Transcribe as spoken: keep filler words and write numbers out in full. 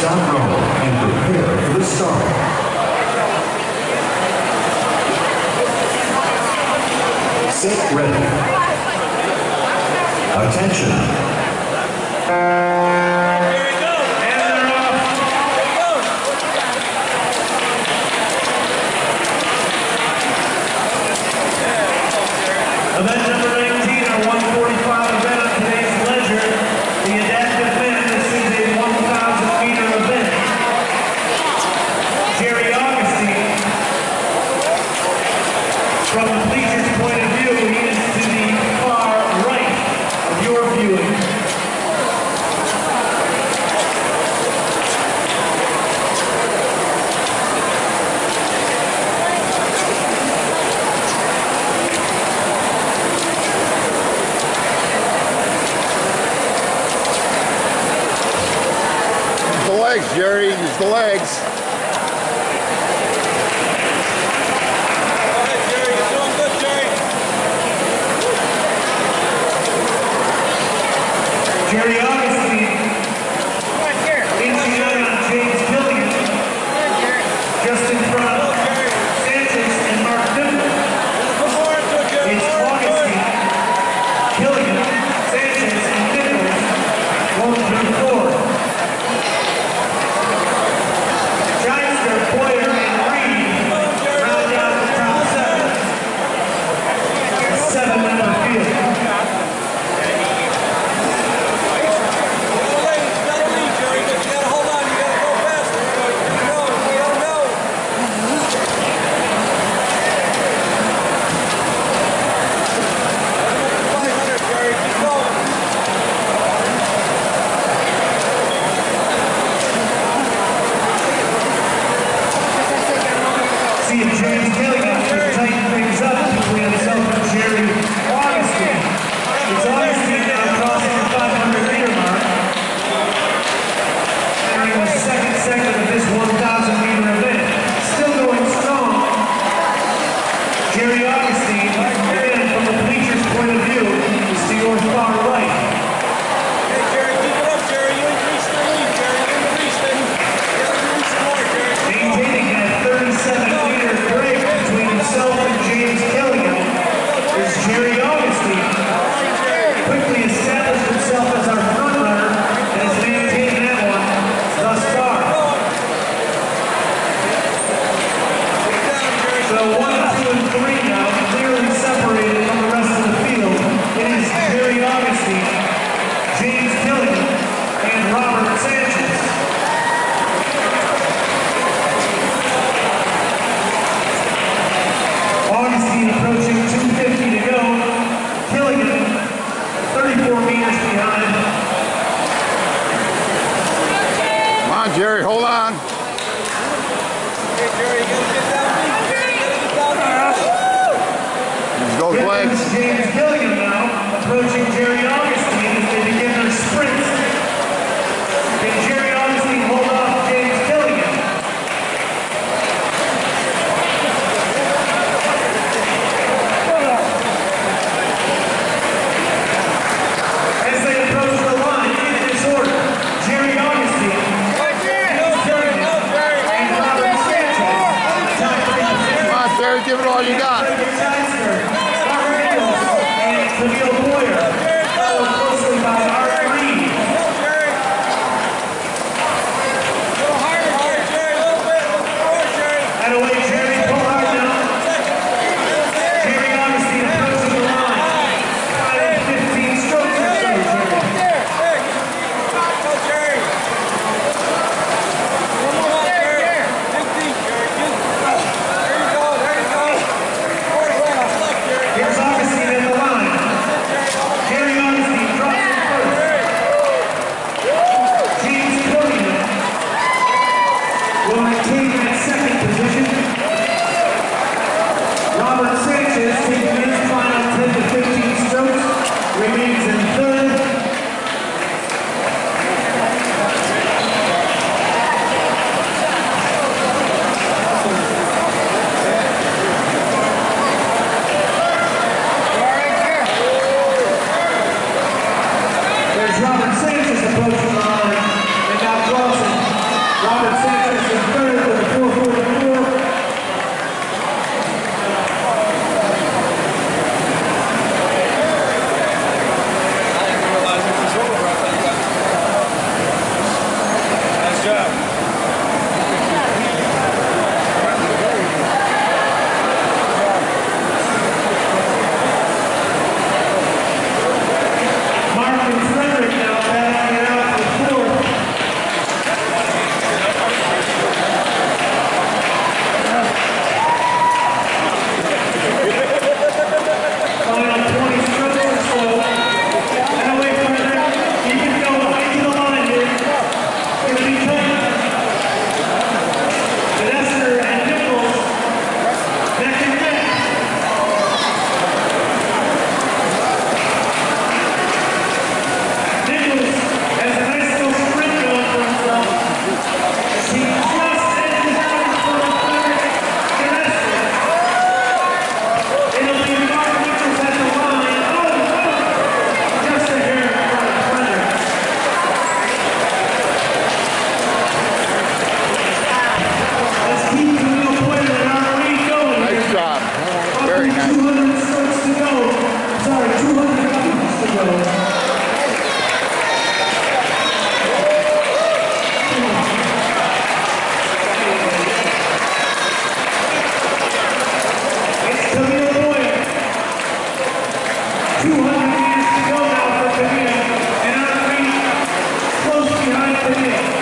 front row and prepare for the start. Sit ready. Attention. Event number nineteen, our one forty-five event on today's leisure, the adaptive men. This is a one thousand meter event. Jerry Augustine, from the bleacher's point of view, he is to the far right of your viewing. Jerry, use the legs. All right, Jerry, you're doing good, Jerry. Jerry Augustine, Right here. inching out on James Killian, just in front of Sanchez and Mark Newton. It's Augustine, Killian, Sanchez, and Nichols, one through four. Boyer and Reed round out the top seven. Seven in the field. Jerry, but you gotta hold on, you gotta go faster. No, we don't know. five hundred, Jerry, keep going. See if James Killian can tighten things up between himself and Jerry Augustine. It's Augustine now crossing the five hundred meter mark. Entering the second segment of this one thousand meter event. Still going strong. Jerry Augustine, again from the bleacher's point of view, is to your far right. Hey, Jerry, keep it up, Jerry. You increase the lead, Jerry. You increase the lead. You gotta release more, Jerry. Maintaining that thirty-seven meter break between himself and James Killian is Jerry Augustine. Quickly established himself as our front runner and has maintained that one thus far. So one, two, and three now clearly separated from the rest of the field. It is Jerry Augustine, James Killian, and Robert Sanchez. Augustine approaching two fifty to go. Killian, thirty-four meters behind. Come on, Jerry, hold on. Hey, Jerry, you gotta get down deep, Jerry. You gotta get down deep. Use those legs. Here's James Killian now, approaching Jerry Augustine as they begin their sprints. Can Jerry Augustine hold off James Killian? As they approach the line in this order, Jerry Augustine, James Killian, and Robert Sanchez. Come on, Jerry, give it all you got. Mark Nichols and Camille Boyer, followed Japanese.